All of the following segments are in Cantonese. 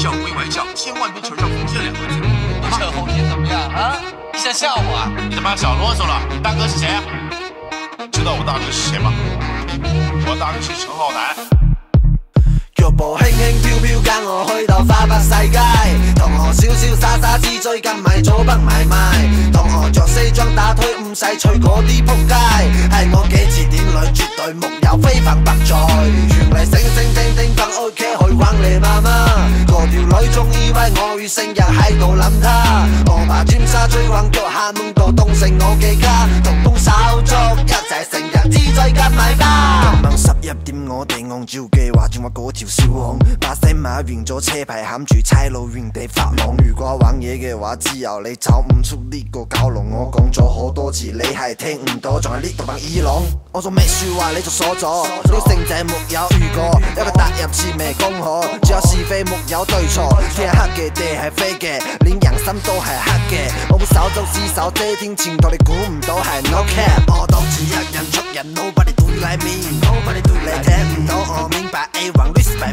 教归外教，千万别扯上封建两个字。 不扯后天怎么样啊？你想吓我啊？ 你他妈少啰嗦了！你大哥是谁啊？知道我大哥是谁吗？我大哥是陈浩南。 腳步輕輕飄飄跟我去到花北世界，同學瀟瀟灑灑之最近咪早北買賣，同學着西裝打呔唔使除嗰啲仆街，係我幾次典裏絕對木有非分不在，原嚟醒醒叮叮返屋企去揾你媽媽，嗰條女仲以為我會成日喺度諗她，我把尖沙咀橫腳下夢到東城我嘅家，同工手足一齊成日之最跟埋花。今晚11點我哋按照計劃轉話嗰條。 小巷把聲買完咗車牌，冚住差佬原地發夢。如果玩嘢嘅話，只有你走唔出呢個蛟龍。我講咗好多次，你係聽唔到，仲係呢度扮耳聾。我做咩説話你就鎖咗？呢個聖仔沒有遇過，一個踏入似未公可，只有是非沒有對錯。天係黑嘅，地係飛嘅，連人心都係黑嘅。我本手就是手遮天前途，你估唔到係 no cap。我獨自一人出人 ，nobody do like me，nobody do like me。你聽唔到我明白 A 1 respect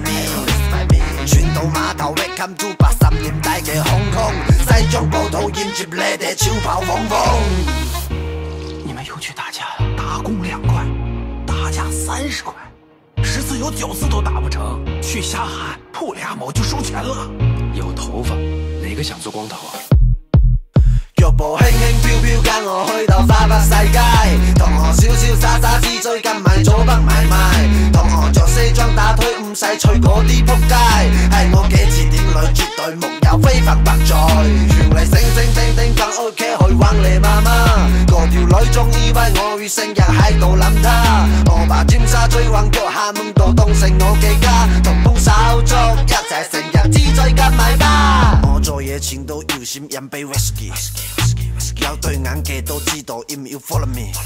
me。 船到碼頭 welcome to 80年代嘅香港，西裝暴徒迎接你哋超跑黃蜂。 你们又去打架了？打工2块，打架30块，10次有9次都打不成，去瞎喊吐2毛就收錢了。 有頭髮，哪個想做光頭啊？ 腳步輕輕飄飄跟我去到花北世界，同學瀟瀟灑灑之最近咪早北買賣，同學着西裝打呔唔使除嗰啲仆街，係我幾次典裏絕對木有非分不在，原嚟醒醒叮叮返屋企去揾你媽媽，嗰條女仲以為我會成日喺度諗她，我把尖沙咀橫腳下夢到東城我嘅家，同工手足一齊成日之最跟埋花，我做嘢前都要閃飲杯 whisky。 有對眼嘅都知道，要唔要 follow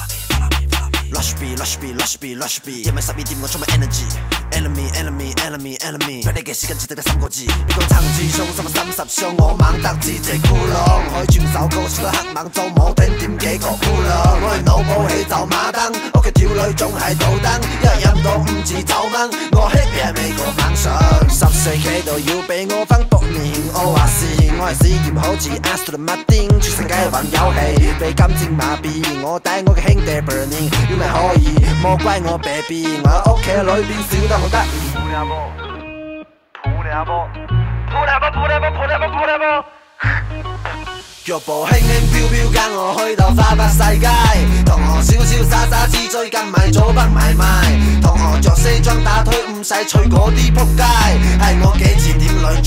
me？Lush be lush be lush be lush be， 因為12點我充滿 energy。Enemy enemy enemy enemy， 俾你嘅時間只得3個字。你講撐字數30箱，我猛得似隻咕嚕，開轉手高燒到黑猛做冇聽點幾個咕嚕。我係腦部氣就馬燈，屋企條女仲係倒燈，一飲到5字9蚊，我 happy 係美國猛上。14期度要俾我分6年，我話是我係試驗好似 Aston Martin， 全世界玩遊戲被金錢麻痹，我帶我嘅兄弟 burning， 要咪可以，莫怪我 baby， 我喺屋企裏邊笑得好得意。撲兩波，撲兩波，撲兩波，撲兩波，撲兩波，撲兩波。腳步輕輕飄飄跟我去到花北世界，同學瀟瀟灑灑之最近咪早北買賣，同學着西裝打呔唔使除嗰啲仆街，係我幾次典裏